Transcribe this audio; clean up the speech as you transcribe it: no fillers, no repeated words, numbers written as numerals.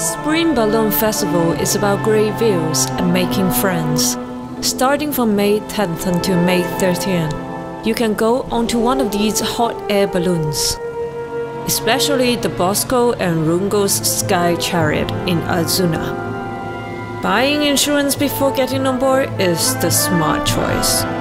Spring Balloon Festival is about great views and making friends. Starting from May 10th until May 13th, you can go onto one of these hot air balloons, especially the Boscoe and Rungle's Sky Chariot in Azsuna. Buying insurance before getting on board is the smart choice.